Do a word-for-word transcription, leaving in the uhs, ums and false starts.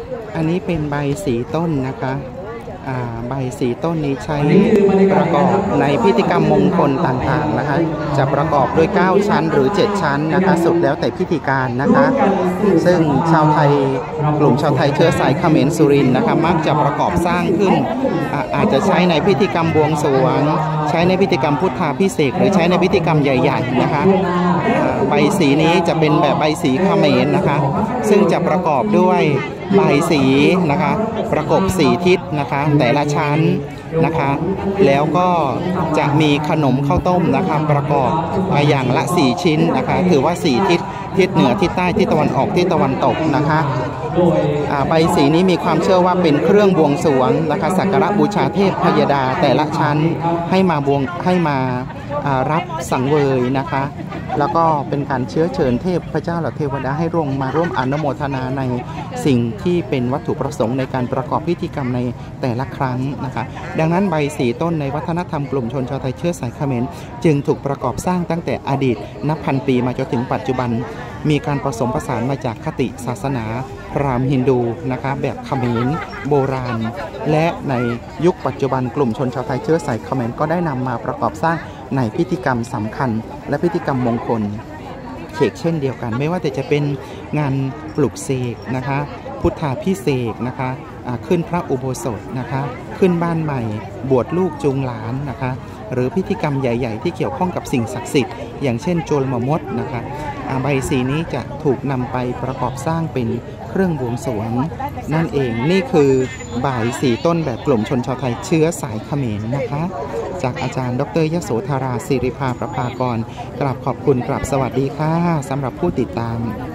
อันนี้เป็นใบสีต้นนะคะใบสีต้นนี้ใช้ประกอบในพิธีกรรมมงคลต่างๆนะคะจะประกอบด้วยเก้าชั้นหรือเจ็ดชั้นนะคะสุดแล้วแต่พิธีการนะคะซึ่งชาวไทยกลุ่มชาวไทยเชื้อสายเขมรสุรินทร์นะคะมักจะประกอบสร้างขึ้น อา, อาจจะใช้ในพิธีกรรมบวงสรวงใช้ในพิธีกรรมพุทธาภิเษกหรือใช้ในพิธีกรรมใหญ่ๆนะคะใบสีนี้จะเป็นแบบใบสีเขมรนะคะซึ่งจะประกอบด้วยใบสีนะคะประกบสี่ทิศนะคะแต่ละชั้นนะคะแล้วก็จะมีขนมข้าวต้มนะคะประกอบอย่างละสี่ชิ้นนะคะถือว่าสี่ทิศทิศเหนือทิศใต้ทิศตะวันออกทิศตะวันตกนะคะใบสีนี้มีความเชื่อว่าเป็นเครื่องบวงสรวงนะคะสักการะบูชาเทพพยดาแต่ละชั้นให้มาบวงให้มารับสังเวยนะคะแล้วก็เป็นการเชื้อเชิญเทพพระเจ้าและเทวดาให้ร่วมมาร่วมอนุโมทนาในสิ่งที่เป็นวัตถุประสงค์ในการประกอบพิธีกรรมในแต่ละครั้งนะคะดังนั้นใบสีต้นในวัฒนธรรมกลุ่มชนชาวไทยเชื้อสายเขมรจึงถูกประกอบสร้างตั้งแต่อดีตนับพันปีมาจนถึงปัจจุบันมีการผสมผสานมาจากคติศาสนาพราหมณ์ฮินดูนะคะแบบเขมรโบราณและในยุคปัจจุบันกลุ่มชนชาวไทยเชื้อสายเขมรก็ได้นำมาประกอบสร้างในพิธีกรรมสำคัญและพิธีกรรมมงคลเขกเช่นเดียวกันไม่ว่าแต่จะเป็นงานปลุกเสกนะคะพุทธาภิเษกนะคะขึ้นพระอุโบสถนะคะขึ้นบ้านใหม่บวชลูกจูงหลานนะคะหรือพิธีกรรมใหญ่ๆที่เกี่ยวข้องกับสิ่งศักดิ์สิทธิ์อย่างเช่นโจลมมดนะคะใบสีนี้จะถูกนำไปประกอบสร้างเป็นเครื่องบวงสรวงนั่นเองนี่คือใบสีต้นแบบกลุ่มชนชาวไทยเชื้อสายเขมรนะคะจากอาจารย์ดร.ยโสธราศิริภาประภากรกราบขอบคุณกราบสวัสดีค่ะสำหรับผู้ติดตาม